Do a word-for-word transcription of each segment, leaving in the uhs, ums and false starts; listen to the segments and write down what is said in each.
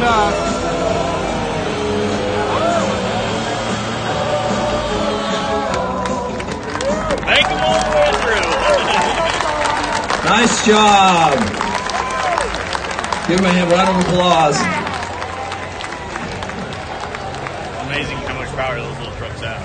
job. Make them all the way through. Nice job. Give him a round of applause. Amazing how much power those little trucks have.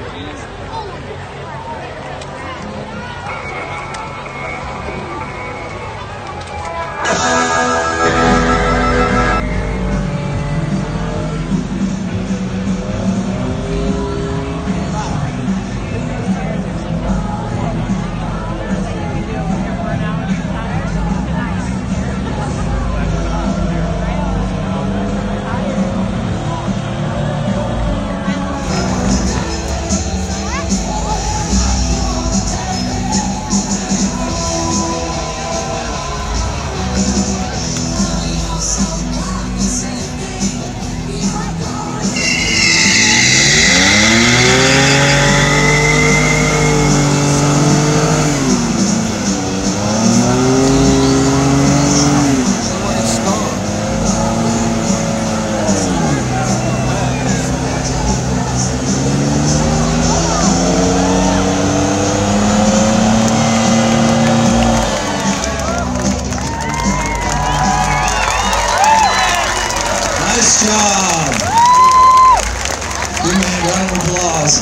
Nice job. Give me a round of applause.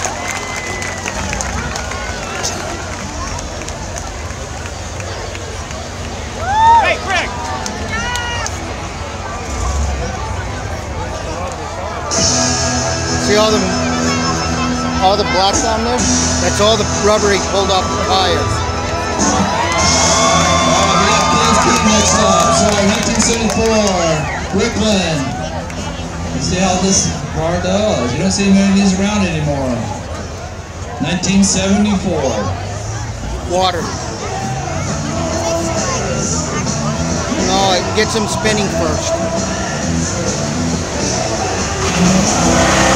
Hey, Craig! See all the all the black down there? That's all the rubber he pulled off the tires. Alright, we got Kids Team next up. So nineteen seventy-four, Brooklyn. Let's see how this car does. You don't see many of these around anymore. nineteen seventy-four. Water. No, it gets him spinning first.